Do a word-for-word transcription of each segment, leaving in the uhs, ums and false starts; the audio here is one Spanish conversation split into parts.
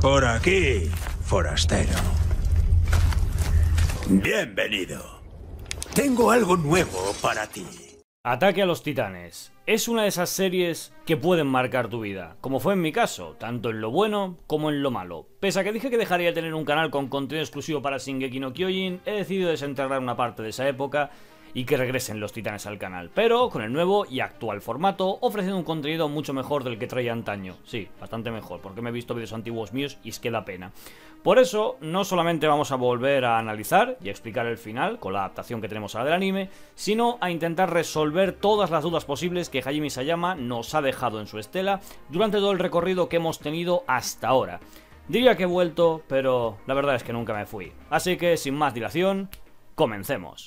Por aquí, forastero. Bienvenido. Tengo algo nuevo para ti. Ataque a los Titanes. Es una de esas series que pueden marcar tu vida, como fue en mi caso, tanto en lo bueno como en lo malo. Pese a que dije que dejaría de tener un canal con contenido exclusivo para Shingeki no Kyojin, he decidido desenterrar una parte de esa época y que regresen los Titanes al canal, pero con el nuevo y actual formato, ofreciendo un contenido mucho mejor del que traía antaño. Sí, bastante mejor, porque me he visto vídeos antiguos míos y es que da pena. Por eso, no solamente vamos a volver a analizar y a explicar el final, con la adaptación que tenemos ahora del anime, sino a intentar resolver todas las dudas posibles que Hajime Isayama nos ha dejado en su estela durante todo el recorrido que hemos tenido hasta ahora. Diría que he vuelto, pero la verdad es que nunca me fui. Así que, sin más dilación, comencemos.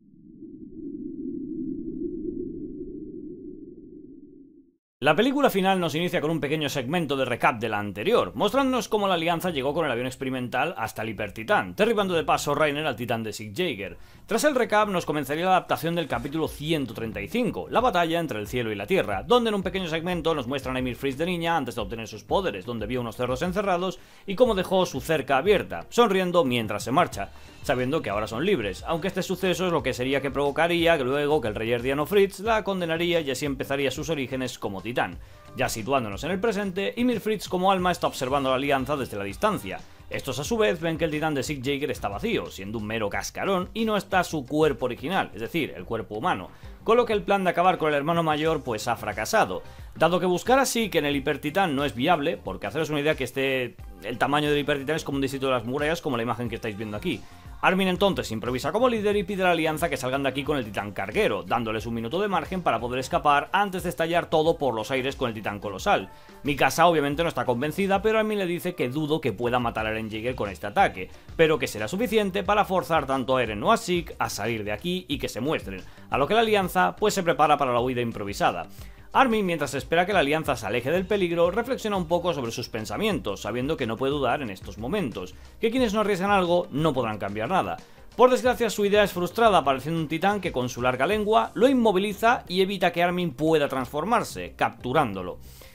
La película final nos inicia con un pequeño segmento de recap de la anterior, mostrándonos cómo la Alianza llegó con el avión experimental hasta el Hipertitán, derribando de paso Reiner al titán de Sieg Jaeger. Tras el recap nos comenzaría la adaptación del capítulo ciento treinta y cinco, la batalla entre el cielo y la tierra, donde en un pequeño segmento nos muestran a Ymir Fritz de niña antes de obtener sus poderes, donde vio unos cerdos encerrados y cómo dejó su cerca abierta, sonriendo mientras se marcha, sabiendo que ahora son libres, aunque este suceso es lo que sería que provocaría que luego que el rey herdiano Fritz la condenaría y así empezaría sus orígenes como titán. Ya situándonos en el presente, Ymir Fritz como alma está observando a la Alianza desde la distancia. Estos a su vez ven que el titán de Sieg Jaeger está vacío, siendo un mero cascarón, y no está su cuerpo original, es decir, el cuerpo humano, con lo que el plan de acabar con el hermano mayor pues ha fracasado. Dado que buscar a Sieg en el Hipertitán no es viable, porque haceros una idea que este, el tamaño del Hipertitán es como un distrito de las murallas, como la imagen que estáis viendo aquí. Armin entonces improvisa como líder y pide a la Alianza que salgan de aquí con el titán carguero, dándoles un minuto de margen para poder escapar antes de estallar todo por los aires con el titán colosal. Mikasa obviamente no está convencida, pero Armin le dice que dudo que pueda matar a Eren Jaeger con este ataque, pero que será suficiente para forzar tanto a Eren o a Sieg a salir de aquí y que se muestren, a lo que la Alianza pues se prepara para la huida improvisada. Armin, mientras espera que la Alianza se aleje del peligro, reflexiona un poco sobre sus pensamientos, sabiendo que no puede dudar en estos momentos, que quienes no arriesgan algo no podrán cambiar nada. Por desgracia, su idea es frustrada, apareciendo un titán que con su larga lengua lo inmoviliza y evita que Armin pueda transformarse, capturándolo.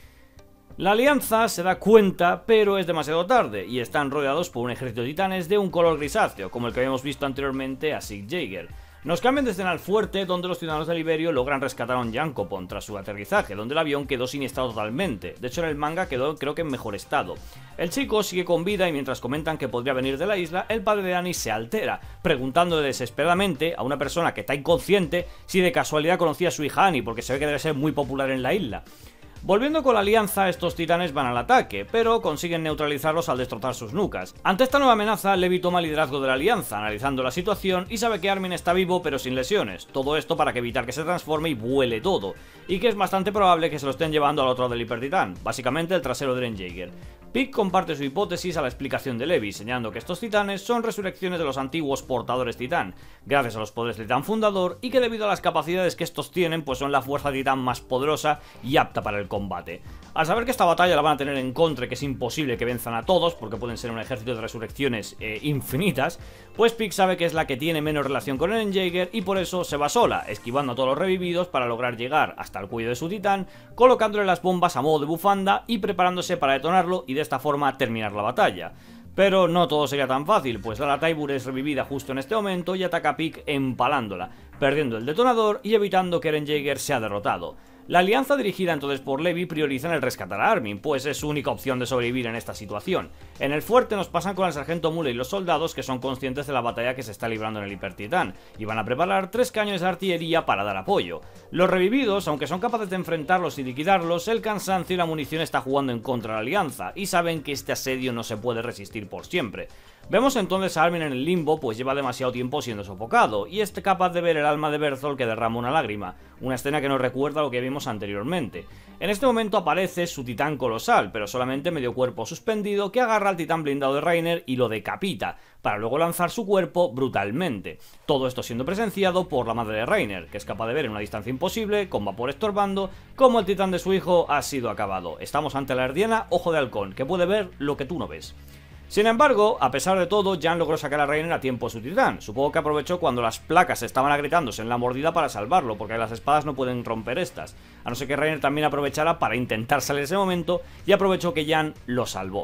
La Alianza se da cuenta, pero es demasiado tarde, y están rodeados por un ejército de titanes de un color grisáceo, como el que habíamos visto anteriormente a Sieg Jaeger. Nos cambian de escena al fuerte, donde los ciudadanos de Liberio logran rescatar a un Yankopon tras su aterrizaje, donde el avión quedó siniestrado totalmente. De hecho, en el manga quedó creo que en mejor estado. El chico sigue con vida y mientras comentan que podría venir de la isla, el padre de Annie se altera, preguntándole desesperadamente a una persona que está inconsciente si de casualidad conocía a su hija Annie, porque se ve que debe ser muy popular en la isla. Volviendo con la Alianza, estos titanes van al ataque, pero consiguen neutralizarlos al destrozar sus nucas. Ante esta nueva amenaza, Levi toma el liderazgo de la Alianza, analizando la situación y sabe que Armin está vivo pero sin lesiones. Todo esto para que evitar que se transforme y vuele todo, y que es bastante probable que se lo estén llevando al otro lado del Hipertitán, básicamente el trasero de Eren Jaeger. Pieck comparte su hipótesis a la explicación de Levi, señalando que estos titanes son resurrecciones de los antiguos portadores titán, gracias a los poderes del titán fundador, y que debido a las capacidades que estos tienen, pues son la fuerza titán más poderosa y apta para el combate. Al saber que esta batalla la van a tener en contra y que es imposible que venzan a todos, porque pueden ser un ejército de resurrecciones eh, infinitas, pues Pieck sabe que es la que tiene menos relación con Eren Jaeger y por eso se va sola, esquivando a todos los revividos para lograr llegar hasta el cuello de su titán, colocándole las bombas a modo de bufanda y preparándose para detonarlo y de esta forma terminar la batalla. Pero no todo sería tan fácil, pues Lara Tybur es revivida justo en este momento y ataca a Pieck empalándola, perdiendo el detonador y evitando que Eren Jaeger sea derrotado. La alianza dirigida entonces por Levi prioriza en el rescatar a Armin, pues es su única opción de sobrevivir en esta situación. En el fuerte nos pasan con el sargento Mule y los soldados que son conscientes de la batalla que se está librando en el Hipertitán, y van a preparar tres cañones de artillería para dar apoyo. Los revividos, aunque son capaces de enfrentarlos y liquidarlos, el cansancio y la munición está jugando en contra de la alianza, y saben que este asedio no se puede resistir por siempre. Vemos entonces a Armin en el limbo, pues lleva demasiado tiempo siendo sofocado, y es capaz de ver el alma de Bertholdt que derrama una lágrima, una escena que nos recuerda a lo que vimos anteriormente. En este momento aparece su titán colosal, pero solamente medio cuerpo suspendido, que agarra al titán blindado de Reiner y lo decapita, para luego lanzar su cuerpo brutalmente. Todo esto siendo presenciado por la madre de Reiner, que es capaz de ver en una distancia imposible, con vapor estorbando, cómo el titán de su hijo ha sido acabado. Estamos ante la herdiana Ojo de Halcón, que puede ver lo que tú no ves. Sin embargo, a pesar de todo, Jan logró sacar a Reiner a tiempo de su titán. Supongo que aprovechó cuando las placas estaban agrietándose en la mordida para salvarlo, porque las espadas no pueden romper estas. A no ser que Reiner también aprovechara para intentar salir ese momento, y aprovechó que Jan lo salvó.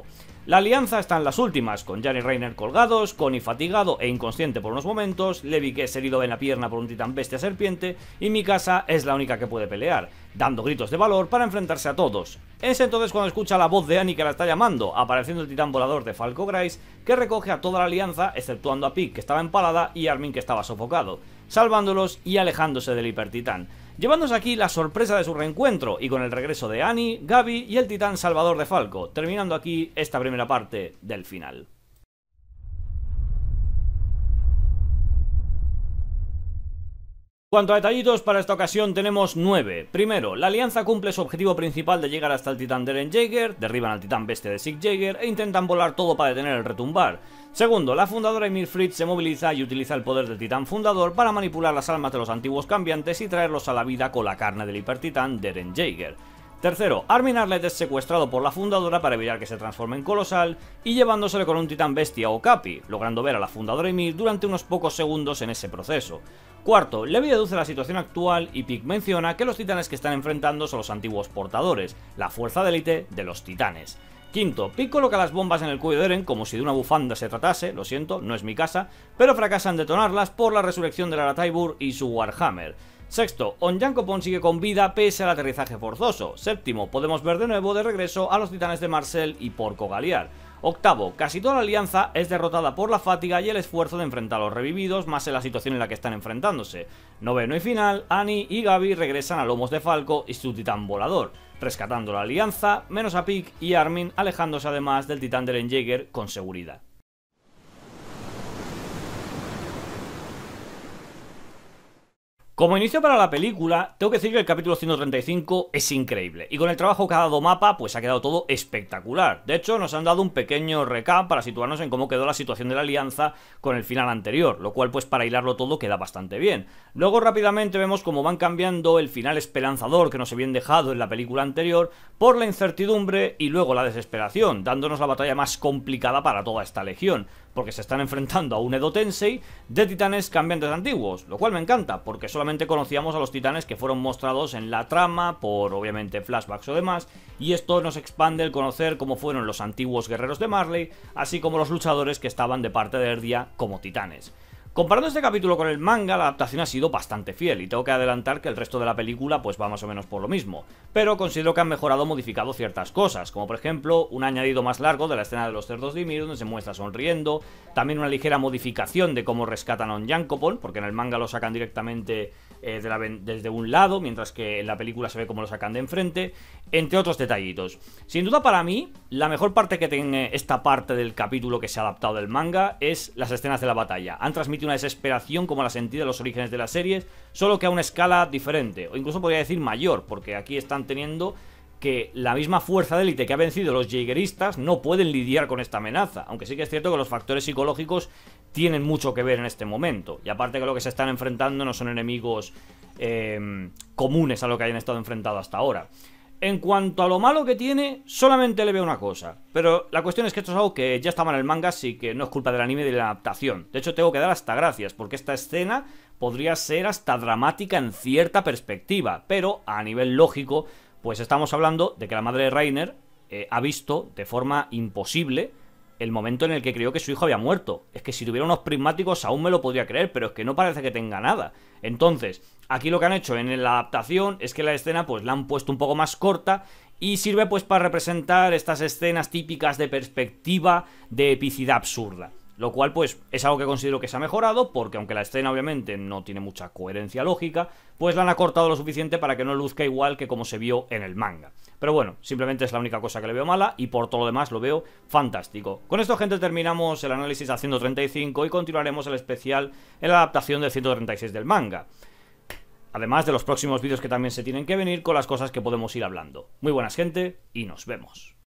La alianza está en las últimas, con Jan y Reiner colgados, Connie fatigado e inconsciente por unos momentos, Levi que es herido en la pierna por un titán bestia serpiente, y Mikasa es la única que puede pelear, dando gritos de valor para enfrentarse a todos. Es entonces cuando escucha la voz de Annie que la está llamando, apareciendo el titán volador de Falco Grice, que recoge a toda la alianza, exceptuando a Pieck que estaba empalada y Armin que estaba sofocado, salvándolos y alejándose del hipertitán, llevándose aquí la sorpresa de su reencuentro y con el regreso de Annie, Gaby y el titán salvador de Falco, terminando aquí esta primera parte del final. En cuanto a detallitos, para esta ocasión tenemos nueve. Primero, la alianza cumple su objetivo principal de llegar hasta el titán de Eren Jaeger, derriban al titán bestia de Sieg Jaeger e intentan volar todo para detener el retumbar. Segundo, la fundadora Ymir Fritz se moviliza y utiliza el poder del titán fundador para manipular las almas de los antiguos cambiantes y traerlos a la vida con la carne del hipertitán de Eren Jaeger. Tercero, Armin Arlet es secuestrado por la fundadora para evitar que se transforme en colosal y llevándosele con un titán bestia o Capi, logrando ver a la fundadora Ymir durante unos pocos segundos en ese proceso. Cuarto, Levi deduce la situación actual y Pieck menciona que los titanes que están enfrentando son los antiguos portadores, la fuerza de élite de los titanes. Quinto, Pieck coloca las bombas en el cuello de Eren como si de una bufanda se tratase, lo siento, no es mi casa, pero fracasa en detonarlas por la resurrección de Lara Tybur y su Warhammer. Sexto, Onyankopon sigue con vida pese al aterrizaje forzoso. Séptimo, podemos ver de nuevo de regreso a los titanes de Marcel y Porco Galear. Octavo, casi toda la alianza es derrotada por la fatiga y el esfuerzo de enfrentar a los revividos, más en la situación en la que están enfrentándose. Noveno y final, Annie y Gaby regresan a lomos de Falco y su titán volador, rescatando la alianza, menos a Pieck y Armin, alejándose además del titán de Eren Jaeger con seguridad. Como inicio para la película, tengo que decir que el capítulo ciento treinta y cinco es increíble, y con el trabajo que ha dado Mapa, pues ha quedado todo espectacular. De hecho, nos han dado un pequeño recap para situarnos en cómo quedó la situación de la alianza con el final anterior, lo cual pues para hilarlo todo queda bastante bien. Luego rápidamente vemos cómo van cambiando el final esperanzador que nos habían dejado en la película anterior por la incertidumbre y luego la desesperación, dándonos la batalla más complicada para toda esta legión, porque se están enfrentando a un Edo Tensei de titanes cambiantes antiguos, lo cual me encanta, porque solamente conocíamos a los titanes que fueron mostrados en la trama, por obviamente flashbacks o demás, y esto nos expande el conocer cómo fueron los antiguos guerreros de Marley, así como los luchadores que estaban de parte de Erdia como titanes. Comparando este capítulo con el manga, la adaptación ha sido bastante fiel, y tengo que adelantar que el resto de la película pues va más o menos por lo mismo, pero considero que han mejorado o modificado ciertas cosas, como por ejemplo un añadido más largo de la escena de los cerdos de Ymir donde se muestra sonriendo, también una ligera modificación de cómo rescatan a Onyankopon, porque en el manga lo sacan directamente eh, de la, desde un lado, mientras que en la película se ve cómo lo sacan de enfrente, entre otros detallitos. Sin duda para mí, la mejor parte que tiene esta parte del capítulo que se ha adaptado del manga es las escenas de la batalla. Han transmitido una desesperación como la sentí de los orígenes de las series, solo que a una escala diferente, o incluso podría decir mayor, porque aquí están teniendo que la misma fuerza de élite que ha vencido a los Jaegeristas no pueden lidiar con esta amenaza, aunque sí que es cierto que los factores psicológicos tienen mucho que ver en este momento, y aparte que lo que se están enfrentando no son enemigos eh, comunes a lo que hayan estado enfrentados hasta ahora. En cuanto a lo malo que tiene, solamente le veo una cosa. Pero la cuestión es que esto es algo que ya estaba en el manga, así que no es culpa del anime y de la adaptación. De hecho, tengo que dar hasta gracias, porque esta escena podría ser hasta dramática en cierta perspectiva. Pero a nivel lógico, pues estamos hablando de que la madre de Reiner eh, ha visto de forma imposible el momento en el que creyó que su hijo había muerto. Es que si tuviera unos prismáticos aún me lo podría creer, pero es que no parece que tenga nada. Entonces, aquí lo que han hecho en la adaptación es que la escena pues la han puesto un poco más corta y sirve pues para representar estas escenas típicas de perspectiva de epicidad absurda. Lo cual pues es algo que considero que se ha mejorado, porque aunque la escena obviamente no tiene mucha coherencia lógica, pues la han acortado lo suficiente para que no luzca igual que como se vio en el manga. Pero bueno, simplemente es la única cosa que le veo mala, y por todo lo demás lo veo fantástico. Con esto, gente, terminamos el análisis al ciento treinta y cinco y continuaremos el especial en la adaptación del ciento treinta y seis del manga. Además de los próximos vídeos que también se tienen que venir con las cosas que podemos ir hablando. Muy buenas, gente, y nos vemos.